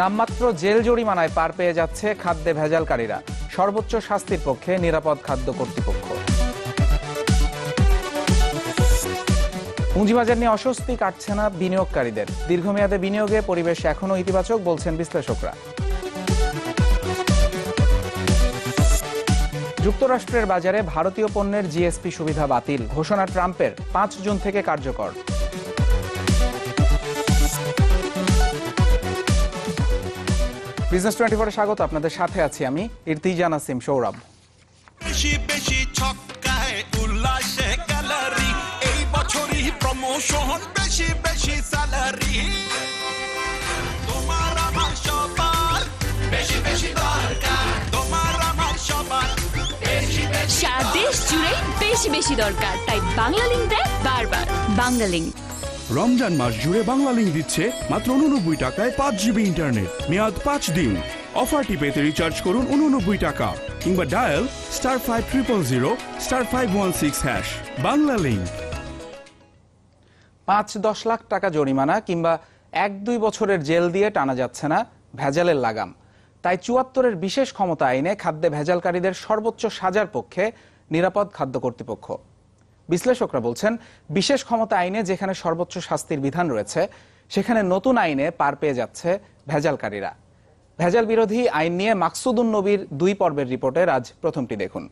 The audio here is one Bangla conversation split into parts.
নামমাত্র জেল জরিমানায় পার পেয়ে যাচ্ছে খাদ্যে ভেজালকারীরা। সর্বোচ্চ শাস্তির পক্ষে নিরাপদ খাদ্য কর্তৃপক্ষ। পুঁজিবাজার নিয়ে অস্বস্তি কাটছে না বিনিয়োগকারীদের। দীর্ঘমেয়াদে বিনিয়োগে পরিবেশ এখনও ইতিবাচক বলছেন বিশ্লেষকরা। যুক্তরাষ্ট্রের বাজারে ভারতীয় পণ্যের জিএসপি সুবিধা বাতিল, ঘোষণা ট্রাম্পের ৫ জুন থেকে কার্যকর। বিজনেস 24-এ স্বাগত। আপনাদের সাথে আছি আমি ইরতিজা নাসিম সৌরভ। বেশি বেশি ছক্কায় উল্লাসে গ্যালারি, এই বছরই প্রমোশন, বেশি বেশি স্যালারি, তোমার আমার সবার বেশি বেশি দরকার, তোমার আমার সবার বেশি বেশি। সারা দেশ জুড়ে বেশি বেশি দরকার, তাই বাংলালিংক দেয় বারবার। বাংলালিংক। রমজান মাস জুড়ে বাংলালিংক দিচ্ছে মাত্র 89 টাকায় 5 জিবি ইন্টারনেট, মেয়াদ 5 দিন। অফারটি পেতে রিচার্জ করুন 89 টাকা কিংবা ডায়াল *5000*516#। বাংলালিংক। ৫-১০ লাখ টাকা জরিমানা কিংবা ১-২ বছরের জেল দিয়ে টানা যাচ্ছে না ভেজালের লাগাম। তাই ৭৪-এর বিশেষ ক্ষমতা আইনে খাদ্যে ভেজালকারীদের সর্বোচ্চ সাজার পক্ষে নিরাপদ খাদ্য কর্তৃপক্ষ। বিশ্লেষকরা বলছেন, বিশেষ ক্ষমতা আইনে যেখানে সর্বোচ্চ শাস্তির বিধান রয়েছে, সেখানে নতুন আইনে পার পেয়ে যাচ্ছে ভেজালকারীরা। ভেজাল বিরোধী আইন নিয়ে মাকসুদুন নবীর 2 পর্বের রিপোর্টের আজ প্রথমটি দেখুন।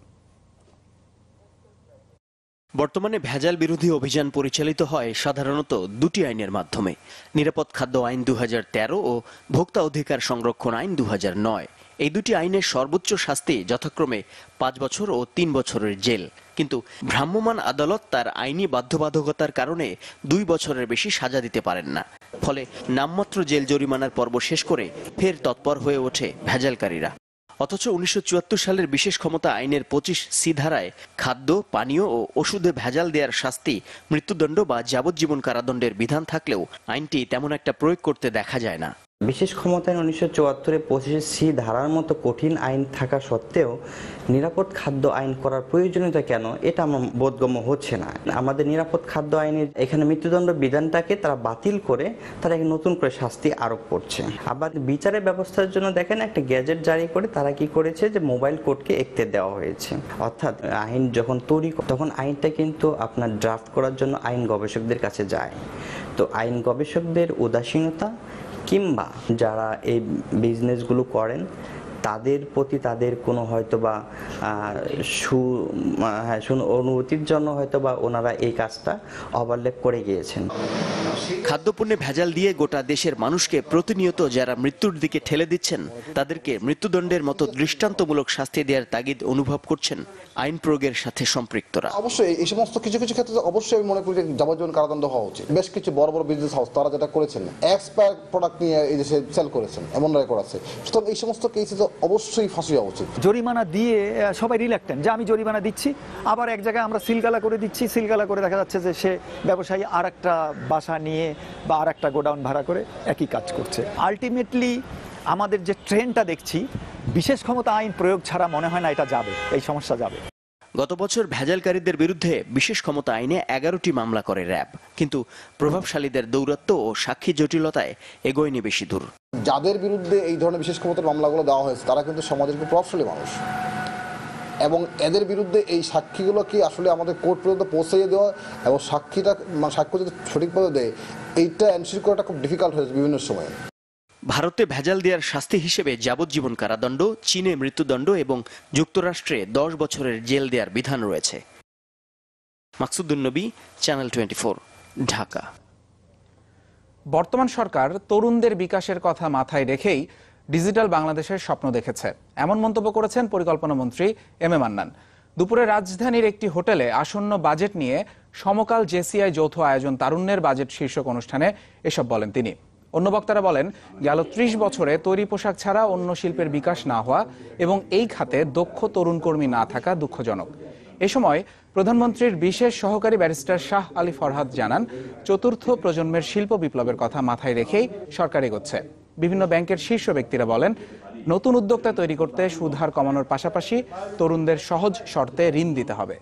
বর্তমানে ভেজাল বিরোধী অভিযান পরিচালিত হয় সাধারণত 2টি আইনের মাধ্যমে। নিরাপদ খাদ্য আইন 2013 ও ভোক্তা অধিকার সংরক্ষণ আইন 2009। এই 2টি আইনের সর্বোচ্চ শাস্তি যথাক্রমে 5 বছর ও 3 বছরের জেল। কিন্তু ভ্রাম্যমাণ আদালত তার আইনি বাধ্যবাধকতার কারণে 2 বছরের বেশি সাজা দিতে পারেন না। ফলে নামমাত্র জেল জরিমানার পর্ব শেষ করে ফের তৎপর হয়ে ওঠে ভেজালকারীরা। অথচ 1974 সালের বিশেষ ক্ষমতা আইনের 25C ধারায় খাদ্য, পানীয় ও ওষুধে ভেজাল দেওয়ার শাস্তি মৃত্যুদণ্ড বা যাবজ্জীবন কারাদণ্ডের বিধান থাকলেও আইনটি তেমন একটা প্রয়োগ করতে দেখা যায় না। বিশেষ ক্ষমতা আইন 1974-এ 25C ধারার মতো কঠিন আইন থাকা সত্ত্বেও নিরাপদ খাদ্য আইন করার প্রয়োজনীয়তা কেন, এটা আমার বোধগম্য হচ্ছে না। আমাদের নিরাপদ খাদ্য আইনের এখানে মৃত্যুদণ্ড বিধানটাকে তারা বাতিল করে তারা নতুন করে শাস্তি আরোপ করছে। আবার বিচারের ব্যবস্থার জন্য দেখেন একটা গ্যাজেট জারি করে তারা কি করেছে যে মোবাইল কোর্টকে এখতিয়ার দেওয়া হয়েছে। অর্থাৎ আইন যখন তৈরি তখন আইনটা কিন্তু আপনার ড্রাফট করার জন্য আইন গবেষকদের কাছে যায়। তো আইন গবেষকদের উদাসীনতা কিংবা যারা এই বিজনেসগুলো করেন তাদের প্রতি তাদের কোনো হয়তোবা অনুভূতির জন্য হয়তোবা ওনারা এই কাজটা ওভারল্যাপ করে গিয়েছেন। খাদ্যপণ্যে ভেজাল দিয়ে গোটা দেশের মানুষকে প্রতিনিয়ত যারা মৃত্যুর দিকে ঠেলে দিচ্ছেন, তাদেরকে মৃত্যুদণ্ডের মতো দৃষ্টান্তমূলক শাস্তি দেওয়ার তাগিদ অনুভব করছেন আইন প্রয়োগের সাথে সম্পৃক্তরা। অবশ্যই এই সমস্ত কিছু কিছু ক্ষেত্রে অবশ্যই আমি মনে করি যে যাবজ্জীবন কারাদণ্ড হওয়া উচিত। বেশ কিছু বড় বড় বিজনেস হাউস তারা যেটা করেছেন, এক্সপায়ার প্রোডাক্ট নিয়ে এই দেশে সেল করেছেন, এমন রেকর্ড আছে। সুতরাং এই সমস্ত কেসে তো অবশ্যই ফাঁসি হওয়া উচিত। জরিমানা দিয়ে সবাই রিল্যাক্টেন্ট যে আমি জরিমানা দিচ্ছি, আবার এক জায়গায় আমরা সিলগালা করে দিচ্ছি, সিলগালা করে দেখা যাচ্ছে যে সে ব্যবসায়ী আর একটা বাসা নিয়ে বা আর একটা গোডাউন ভাড়া করে একই কাজ করছে। আলটিমেটলি আমাদের যে ট্রেন্ডটা দেখছি, বিশেষ ক্ষমতা আইন প্রয়োগ ছাড়া মনে হয় না এটা যাবে, এই সমস্যা যাবে। গত বছর ভেজালকারীদের বিরুদ্ধে বিশেষ ক্ষমতা আইনে 11টি মামলা করে র্যাব, কিন্তু প্রভাবশালীদের দৌরাত্ম্য ও সাক্ষী জটিলতায় এগোয়নি বেশি দূর। যাদের বিরুদ্ধে এই ধরনের বিশেষ ক্ষমতার মামলাগুলো দেওয়া হয়েছে তারা কিন্তু সমাজের খুব প্রভাবশালী মানুষ, এবং এদের বিরুদ্ধে এই সাক্ষীগুলোকে আসলে আমাদের কোর্ট পর্যন্ত পৌঁছাইয়ে দেওয়া এবং সাক্ষ্য যদি সঠিকভাবে দেয়, এইটা এনশিওর করাটা খুব ডিফিকাল্ট হয়েছে বিভিন্ন সময়ে। ভারতে ভেজাল দেওয়ার শাস্তি হিসেবে যাবজ্জীবন কারাদণ্ড, চীনে মৃত্যুদণ্ড এবং যুক্তরাষ্ট্রে 10 বছরের জেল দেওয়ার বিধান রয়েছে। মাকসুদুন নবী, চ্যানেল 24, ঢাকা। বর্তমান সরকার তরুণদের বিকাশের কথা মাথায় রেখেই ডিজিটাল বাংলাদেশের স্বপ্ন দেখেছে, এমন মন্তব্য করেছেন পরিকল্পনা মন্ত্রী এম এ মান্নান। দুপুরে রাজধানীর একটি হোটেলে আসন্ন বাজেট নিয়ে সমকাল জেসিআই যৌথ আয়োজন তারুণ্যের বাজেট শীর্ষক অনুষ্ঠানে এসব বলেন তিনি। অন্য বক্তারা বলেন, গেল 30 বছরে তৈরি পোশাক ছাড়া অন্য শিল্পের বিকাশ না হওয়া এবং এই খাতে দক্ষ তরুণ কর্মী না থাকা দুঃখজনক। এ সময় প্রধানমন্ত্রীর বিশেষ সহকারী ব্যারিস্টার শাহ আলী ফরহাদ জানান, চতুর্থ প্রজন্মের শিল্প বিপ্লবের কথা মাথায় রেখেই সরকার এগোচ্ছে। বিভিন্ন ব্যাংকের শীর্ষ ব্যক্তিরা বলেন, নতুন উদ্যোক্তা তৈরি করতে সুদ হার কমানোর পাশাপাশি তরুণদের সহজ শর্তে ঋণ দিতে হবে।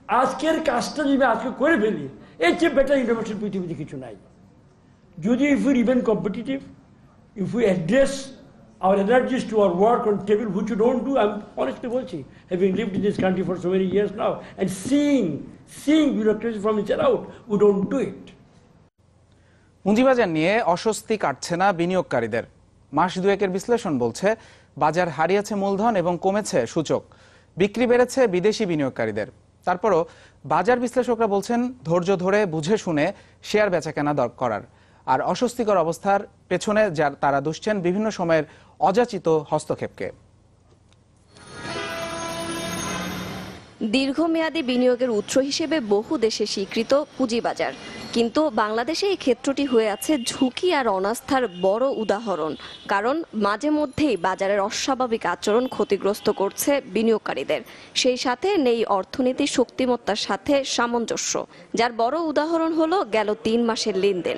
আজকের কাজটা যদি আজকে করে ফেলি, এর চেয়ে বেটার ইনোভেশন পৃথিবীতে কিছু নাই। যদি if we remain competitive, if we address our energies to our work on table, which you don't do, I'm honestly বলছি, having lived in this country for so many years now and seeing bureaucracy from inside out, we don't do it. পুঁজিবাজার নিয়ে অস্বস্তি কাটছে না বিনিয়োগকারীদের। মাস দুয়েকের বিশ্লেষণ বলছে বাজার হারিয়েছে মূলধন এবং কমেছে সূচক, বিক্রি বেড়েছে বিদেশি বিনিয়োগকারীদের। তারপরও বাজার বিশ্লেষকরা বলছেন ধৈর্য ধরে বুঝে শুনে শেয়ার বেচাকেনা করার। আর অস্বস্তিকর অবস্থার পেছনে তারা দুষছেন বিভিন্ন সময়ের অযাচিত হস্তক্ষেপকে। দীর্ঘমেয়াদী বিনিয়োগের উৎস হিসেবে বহু দেশে স্বীকৃত পুঁজিবাজার, কিন্তু বাংলাদেশে এই ক্ষেত্রটি হয়ে আছে ঝুঁকি আর অনাস্থার বড় উদাহরণ। কারণ মাঝে মধ্যেই বাজারের অস্বাভাবিক আচরণ ক্ষতিগ্রস্ত করছে বিনিয়োগকারীদের, সেই সাথে নেই অর্থনীতির শক্তিমত্তার সাথে সামঞ্জস্য, যার বড় উদাহরণ হলো গেল 3 মাসের লেনদেন।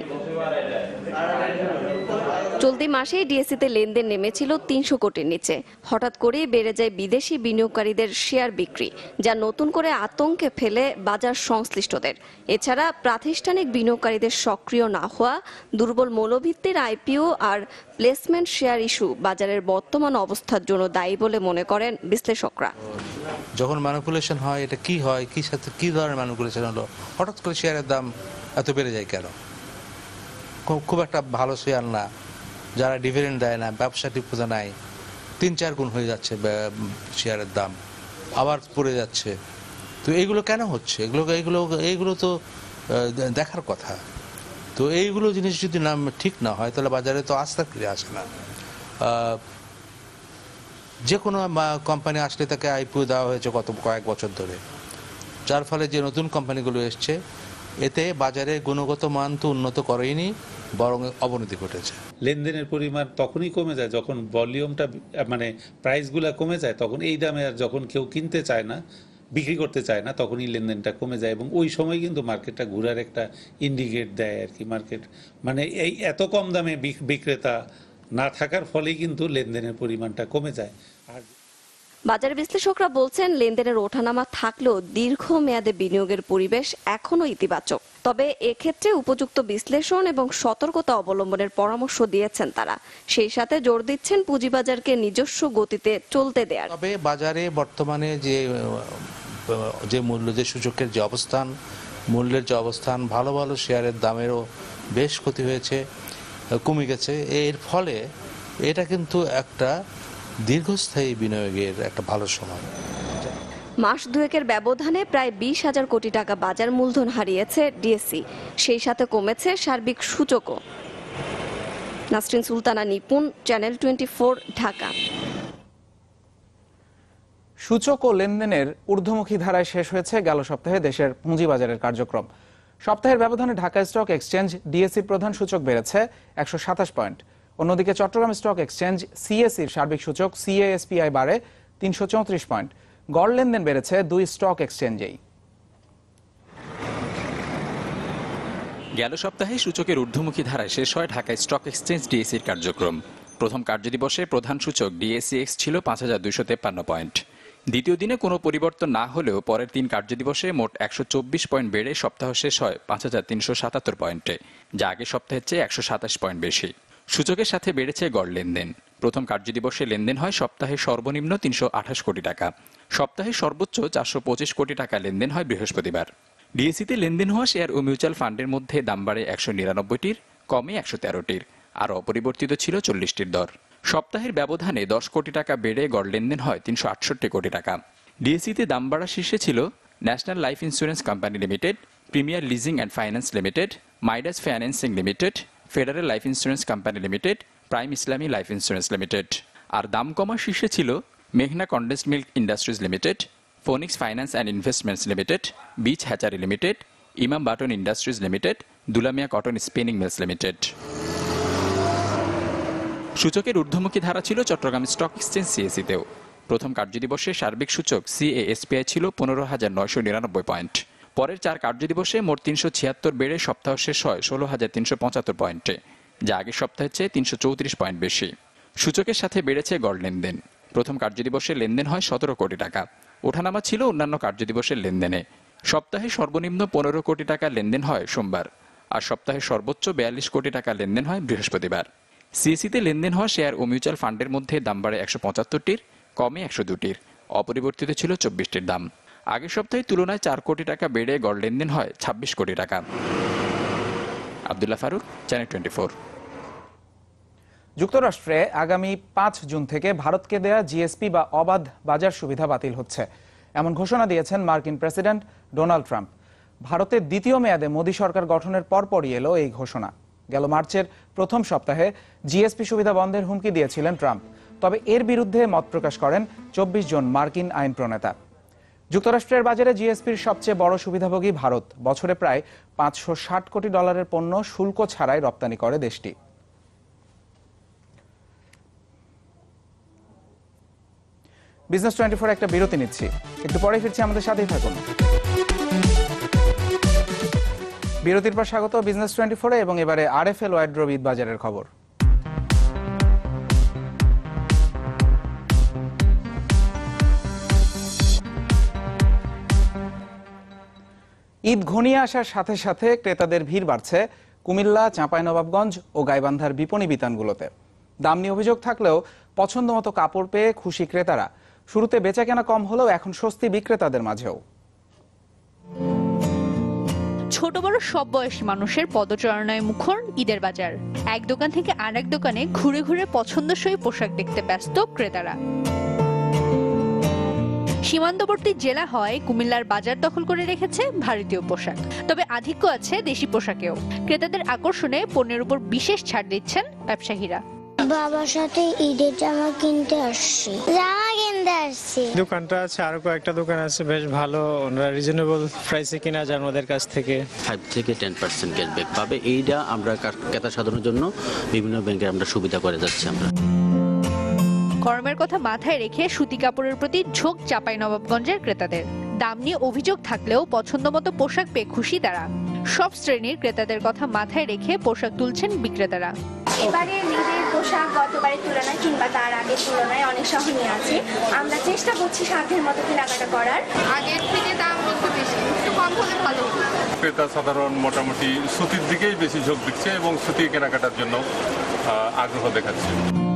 চলতি মাসেই ডিএসসিতে লেনদেন নেমেছিল 300 কোটির নিচে। হঠাৎ করেই বেড়ে যায় বিদেশি বিনিয়োগকারীদের শেয়ার বিক্রি, যা নতুন করে আতঙ্কে ফেলে বাজার সংশ্লিষ্টদের। এছাড়া প্রাতিষ্ঠানিক বিনিয়োগকারীদের সক্রিয় না হওয়া, দুর্বল মূল্যভিত্তির আইপিও আর প্লেসমেন্ট শেয়ার ইস্যু বাজারের বর্তমান অবস্থার জন্য দায়ী বলে মনে করেন বিশ্লেষকরা। যখন ম্যানিপুলেশন হয়, এটা কি হয়, কি সাথে কি ধরনের ম্যানিপুলেশন হলো, হঠাৎ করে শেয়ারের দাম এত বেড়ে যায় কেন? খুব একটা ভালো শেয়ার না, যারা ডিভিডেন্ড দেয় না, ব্যবসা ঠিকমতো নাই, 3-4 গুণ হয়ে যাচ্ছে শেয়ারের দাম, আবার পড়ে যাচ্ছে। তো এইগুলো কেন হচ্ছে? এইগুলো তো দেখার কথা। তো এইগুলো জিনিস যদি না ঠিক না হয়, তাহলে বাজারে তো আস্থা ফিরে আসে না। যে কোনো কোম্পানি আসলে তাকে আইপিও দেওয়া হয়েছে কয়েক বছর ধরে, যার ফলে যে নতুন কোম্পানিগুলো এসছে, এতে বাজারে গুণগত মান তো উন্নত করেনি, বরং অবনতি ঘটেছে। লেনদেনের পরিমাণ তখনই কমে যায় যখন ভলিউমটা, মানে প্রাইসগুলো কমে যায়, তখন এই দামে আর যখন কেউ কিনতে চায় না, বিক্রি করতে চায় না, তখনই লেনদেনটা কমে যায়। এবং ওই সময় কিন্তু মার্কেটটা ঘোরার একটা ইন্ডিকেট দেয় আর কি। মার্কেট মানে এই এত কম দামে বিক্রেতা না থাকার ফলেই কিন্তু লেনদেনের পরিমাণটা কমে যায়। আর বাজার বিশ্লেষকরা বলছেন লেনদেনের ওঠানামা থাকলেও দীর্ঘমেয়াদে বিনিয়োগের পরিবেশ এখনো ইতিবাচক। তবে এক্ষেত্রে উপযুক্ত বিশ্লেষণ এবং সতর্কতা অবলম্বনের পরামর্শ দিয়েছেন তারা। সেই সাথে জোর দিচ্ছেন পুঁজিবাজারকে নিজস্ব গতিতে চলতে দেয়ার। তবে বাজারে বর্তমানে যে মূল্য, যে সূচকের যে অবস্থান, মূল্যের যে অবস্থান, ভালো ভালো শেয়ারের দামেরও বেশ ক্ষতি হয়েছে, কমে গেছে। এর ফলে এটা কিন্তু একটা দীর্ঘস্থায়ী বিনিয়োগের একটা ভালো সময়। মাস দুয়েকের ব্যবধানে প্রায় 20,000 কোটি টাকা বাজার মূলধন হারিয়েছে ডিএসসি, সেই সাথে কমেছে সার্বিক সূচকও। নাসরিন সুলতানা, নিপুণ, চ্যানেল 24, ঢাকা। সূচক ও লেনদেনের ঊর্ধ্বমুখী ধারায় শেষ হয়েছে গেল সপ্তাহে দেশের পুঁজিবাজারের কার্যক্রম। সপ্তাহের ব্যবধানে ঢাকা স্টক এক্সচেঞ্জ ডিএসসির প্রধান সূচক বেড়েছে 127 পয়েন্ট। অন্যদিকে চট্টগ্রাম স্টক এক্সচেঞ্জ সিএসির সার্বিক সূচক সিএএসপিআই বাড়ে 334 পয়েন্ট। গড় লেনদেন বেড়েছে 2 স্টক এক্সচেঞ্জেই। গেল সপ্তাহে সূচকের ঊর্ধ্বমুখী ধারায় শেষ হয় ঢাকা স্টক এক্সচেঞ্জ ডিএসির কার্যক্রম। প্রথম কার্যদিবসে প্রধান সূচক ডিএসিএক্স ছিল 5253 পয়েন্ট। দ্বিতীয় দিনে কোনো পরিবর্তন না হলেও পরের 3 কার্যদিবসে মোট 124 পয়েন্ট বেড়ে সপ্তাহ শেষ হয় 5377 পয়েন্টে, যা আগের সপ্তাহের চেয়ে 127 পয়েন্ট বেশি। সূচকের সাথে বেড়েছে গড় লেনদেন। প্রথম কার্যদিবসে লেনদেন হয় সপ্তাহে সর্বনিম্ন 328 কোটি টাকা, সপ্তাহে সর্বোচ্চ 425 কোটি টাকা লেনদেন হয় বৃহস্পতিবার। ডিএসিতে লেনদেন হওয়া শেয়ার ও মিউচুয়াল ফান্ডের মধ্যে দাম বাড়ে 199টির, কমে 113টির, আর অপরিবর্তিত ছিল 40টির দর। সপ্তাহের ব্যবধানে 10 কোটি টাকা বেড়ে গড় লেনদেন হয় 368 কোটি টাকা। ডিএসিতে দাম বাড়া শীর্ষে ছিল national life insurance company limited, premier leasing and finance limited, Midas financing limited, federal life insurance company limited, prime Islami life insurance limited. আর দাম কমার শীর্ষে ছিল মেঘনা condensed milk industries limited, Phoenix finance and investments limited, beach hatchery limited, Imam button industries limited, Dulamia cotton spinning mills limited. সূচকের ঊর্ধ্বমুখী ধারা ছিল চট্টগ্রাম স্টক এক্সচেঞ্জ সিএসিতেও। প্রথম কার্যদিবসে সার্বিক সূচক সিএএসপিআই ছিল 15,999 পয়েন্ট। পরের 4 কার্যদিবসে মোট 376 বেড়ে সপ্তাহ শেষ হয় 16,375 পয়েন্টে, যা আগের সপ্তাহের চেয়ে 334 পয়েন্ট বেশি। সূচকের সাথে বেড়েছে গড় লেনদেন। প্রথম কার্যদিবসে লেনদেন হয় 17 কোটি টাকা। ওঠানামা ছিল অন্যান্য কার্যদিবসের লেনদেনে। সপ্তাহে সর্বনিম্ন 15 কোটি টাকা লেনদেন হয় সোমবার, আর সপ্তাহে সর্বোচ্চ 42 কোটি টাকা লেনদেন হয় বৃহস্পতিবার। সিএসিতে লেনদেন হওয়া শেয়ার ও মিউচুয়াল ফান্ডের মধ্যে দাম বাড়ে 175টির, কমে 102টির, অপরিবর্তিত ছিল 24টির দাম। আগের সপ্তাহের তুলনায় 4 কোটি টাকা বেড়ে গড় লেনদেন হয় 26 কোটি টাকা। আব্দুল্লাহ ফারুক, চ্যানেল 24। যুক্তরাষ্ট্রে আগামী 5 জুন থেকে ভারতকে দেয়া জিএসপি বা অবাধ বাজার সুবিধা বাতিল হচ্ছে, এমন ঘোষণা দিয়েছেন মার্কিন প্রেসিডেন্ট ডোনাল্ড ট্রাম্প। ভারতের দ্বিতীয় মেয়াদে মোদী সরকার গঠনের পরপরই এলো এই ঘোষণা। গেল মার্চের প্রথম সপ্তাহে জিএসপি সুবিধা বন্ধের হুমকি দিয়েছিলেন ট্রাম্প, তবে এর বিরুদ্ধে মত প্রকাশ করেন 24 জন মার্কিন আইন প্রণেতা। যুক্তরাষ্ট্রের বাজারে জিএসপির সবচেয়ে বড় সুবিধাভোগী ভারত। বছরে প্রায় $560 কোটি পণ্য শুল্ক ছাড়াই রপ্তানি করে দেশটি। বিজনেস 24 একটা বিরতি নিচ্ছি, একটু পরে ফিরছি, আমাদের সাথেই থাকুন। বিরতির পর স্বাগত বিজনেস 24 এবং এবারে আরএফএল ওয়াইড্রোব ঈদ বাজারের খবর। ঈদ ঘনিয়ে আসার সাথে সাথে ক্রেতাদের ভিড় বাড়ছে কুমিল্লা, চাঁপাইনবাবগঞ্জ ও গাইবান্ধার বিপণী বিতানগুলোতে। দাম নিয়ে অভিযোগ থাকলেও পছন্দ মতো কাপড় পেয়ে খুশি ক্রেতারা। শুরুতে বেচাকেনা কম হলেও এখন স্বস্তি বিক্রেতাদের মাঝেও। ছোট বড় সব বয়সী মানুষের পদচারণায় মুখর ঈদের বাজার। এক দোকান থেকে আরেক দোকানে ঘুরে ঘুরে পছন্দসই পোশাক দেখতে ব্যস্ত ক্রেতারা। সীমান্তবর্তী জেলা হয় কুমিল্লার বাজার দখল করে রেখেছে ভারতীয় পোশাক, তবে আধিক্য আছে দেশি পোশাকেও। ক্রেতাদের আকর্ষণে পণ্যের উপর বিশেষ ছাড় দিচ্ছেন ব্যবসায়ীরা। বাবার সাথে ঈদের জামা কিনতে আসছি। দোকানটা আছে, আরো কয়েকটা দোকান আছে বেশ ভালো, ওনারা রিজনেবল প্রাইসে কিনা যান ওদের কাছ থেকে। 5 থেকে 10% ক্যাশব্যাক পাবে। এইটা আমরা ক্রেতা সাধারণের জন্য বিভিন্ন ব্যাংকে আমরা সুবিধা করে যাচ্ছি। আমরা গরমের কথা মাথায় রেখে সুতি কাপড়ের প্রতি ঝোঁক চাঁপাইনবাবগঞ্জের ক্রেতাদের। দাম নিয়ে অভিযোগ থাকলেও পছন্দ মতো পোশাক পেয়ে খুশি তারা। সব শ্রেণীর ক্রেতাদের কথা মাথায় রেখে পোশাক তুলছেন বিক্রেতারা। এবারে ঈদের পোশাক গতবারের তুলনায় কিংবা তার আগের তুলনায় অনেক সহনীয় আছে। আমরা চেষ্টা করছি সাধ্যের মতো কেনাকাটা করার। আগের থেকে দাম একটু বেশি, একটু কম হলে ভালো। ক্রেতা সাধারণ মোটামুটি সুতির দিকেই বেশি ঝোঁক দিচ্ছে এবং সুতি কেনাকাটার জন্য আগ্রহ দেখাচ্ছে।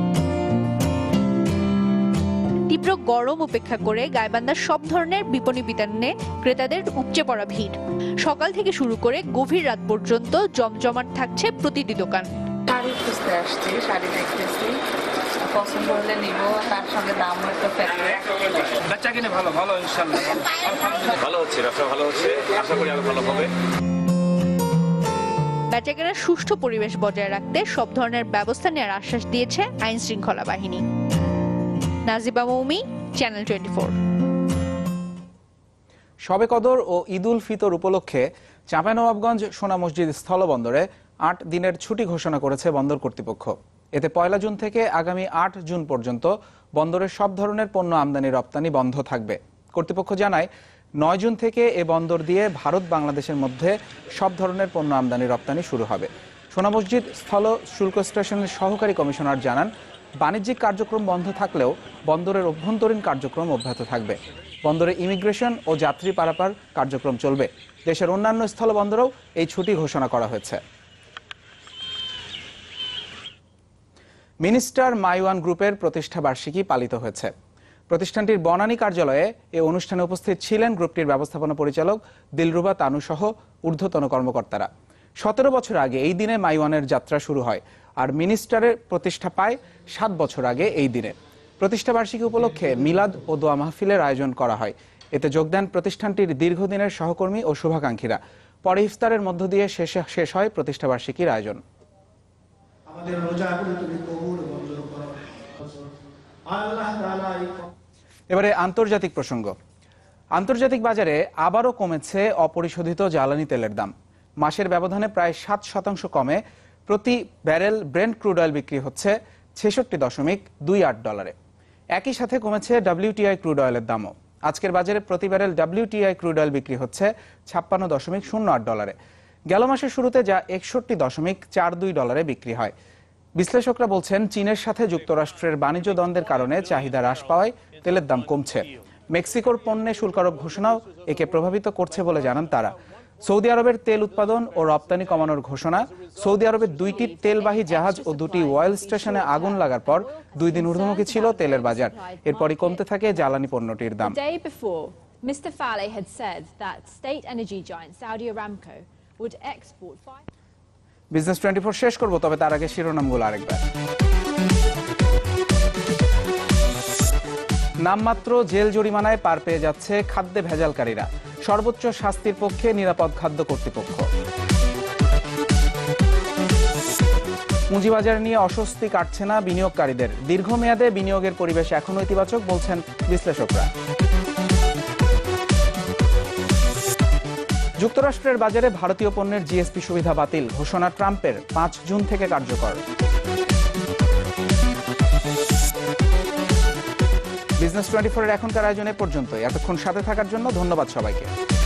তীব্র গরম উপেক্ষা করে গাইবান্ধার সব ধরনের বিপণী বিতানে ক্রেতাদের উপচে পড়া ভিড়। সকাল থেকে শুরু করে গভীর রাত পর্যন্ত জমজমাট থাকছে প্রতিটি দোকান। শাড়ি খুঁজতে আসছি, শাড়ি দেখতেছি, পছন্দ হলে নিব, তার সঙ্গে দাম একটু ফেভারিট। বাচ্চা কিনে ভালো ভালো ইনশাআল্লাহ ভালো হচ্ছে, ব্যবসা ভালো হচ্ছে, আশা করি আরো ভালো হবে। বেচাকেনার সুষ্ঠু পরিবেশ বজায় রাখতে সব ধরনের ব্যবস্থা নেওয়ার আশ্বাস দিয়েছে আইন শৃঙ্খলা বাহিনী। নাজিবা মৌমি, চ্যানেল 24। শবে কদর ও ঈদ উল ফিতর উপলক্ষে চাঁপাইনবাবগঞ্জ সোনা মসজিদ স্থলবন্দরে 8 দিনের ছুটি ঘোষণা করেছে বন্দর কর্তৃপক্ষ। এতে 1 জুন থেকে আগামী 8 জুন পর্যন্ত বন্দরের সব ধরনের পণ্য আমদানি রপ্তানি বন্ধ থাকবে। কর্তৃপক্ষ জানায় 9 জুন থেকে এ বন্দর দিয়ে ভারত বাংলাদেশের মধ্যে সব ধরনের পণ্য আমদানি রপ্তানি শুরু হবে। সোনা মসজিদ স্থল শুল্ক স্টেশনের সহকারী কমিশনার জানান, বাণিজ্যিক কার্যক্রম বন্ধ থাকলেও বন্দরের অভ্যন্তরীণ কার্যক্রম অব্যাহত থাকবে। বন্দরে ইমিগ্রেশন ও যাত্রী পারাপার কার্যক্রম চলবে। দেশের অন্যান্য স্থলবন্দরেও এই ছুটি ঘোষণা করা হয়েছে। মিনিস্টার মাইওয়ান গ্রুপের প্রতিষ্ঠা বার্ষিকী পালিত হয়েছে। প্রতিষ্ঠানটির বনানী কার্যালয়ে এ অনুষ্ঠানে উপস্থিত ছিলেন গ্রুপটির ব্যবস্থাপনা পরিচালক দিলরুবা তানু সহ ঊর্ধ্বতন কর্মকর্তারা। 17 বছর আগে এই দিনে মাইওয়ানের যাত্রা শুরু হয়, আর মিনিস্টারের প্রতিষ্ঠা পায় 7 বছর আগে এই দিনে। প্রতিষ্ঠা বার্ষিকী উপলক্ষে মিলাদ ও দোয়া মাহফিলের আয়োজন করা হয়। এতে যোগ দেন প্রতিষ্ঠানটির দীর্ঘদিনের সহকর্মী ও শুভাকাঙ্ক্ষীরা। পরে ইফতারের মধ্য দিয়ে শেষ হয় প্রতিষ্ঠা বার্ষিকীর আয়োজন। এবারে আন্তর্জাতিক প্রসঙ্গ। আন্তর্জাতিক বাজারে আবারও কমেছে অপরিশোধিত জ্বালানি তেলের দাম। মাসের ব্যবধানে প্রায় 7% কমে প্রতি ব্যারেল ব্রেন্ট ক্রুড অয়েল বিক্রি হচ্ছে $66.28। একই সাথে কমেছে WTI ক্রুড অয়েলের দামও। আজকের বাজারে প্রতি ব্যারেল WTI ক্রুড অয়েল বিক্রি হচ্ছে $56.08। গেল মাসের শুরুতে যা $61.42 বিক্রি হয়। বিশ্লেষকরা বলছেন, চীনের সাথে যুক্তরাষ্ট্রের বাণিজ্য দ্বন্দ্বের কারণে চাহিদা হ্রাস পাওয়ায় তেলের দাম কমছে। মেক্সিকোর পণ্যে শুল্কারোপ ঘোষণাও একে প্রভাবিত করছে বলে জানান তারা। সৌদি আরবের তেল উৎপাদন ও রপ্তানি কমানোর ঘোষণা, সৌদি আরবের 2টি তেলবাহী জাহাজ ও 2টি অয়েল স্টেশনে আগুন লাগার পর 2 দিন ঊর্ধ্বমুখী ছিল তেলের বাজার। এরপরই কমতে থাকে জ্বালানি পণ্যটির দাম। Mr. Faleh had said that state energy giant Saudi Aramco would export 5 business 24 শেষ করব, তবে তার আগে শিরোনামগুলো আরেকবার। নামমাত্র জেল জরিমানায় পার পেয়ে যাচ্ছে খাদ্যে ভেজালকারীরা, সর্বোচ্চ শাস্তির পক্ষে নিরাপদ খাদ্য কর্তৃপক্ষ। পুঁজিবাজার নিয়ে অস্বস্তি কাটছে না বিনিয়োগকারীদের, দীর্ঘমেয়াদে বিনিয়োগের পরিবেশ এখনো ইতিবাচক বলছেন বিশ্লেষকরা। যুক্তরাষ্ট্রের বাজারে ভারতীয় পণ্যের জিএসপি সুবিধা বাতিল, ঘোষণা ট্রাম্পের 5 জুন থেকে কার্যকর। বিজনেস 24 এর এখনকার আয়োজনে পর্যন্ত। এতক্ষণ সাথে থাকার জন্য ধন্যবাদ সবাইকে।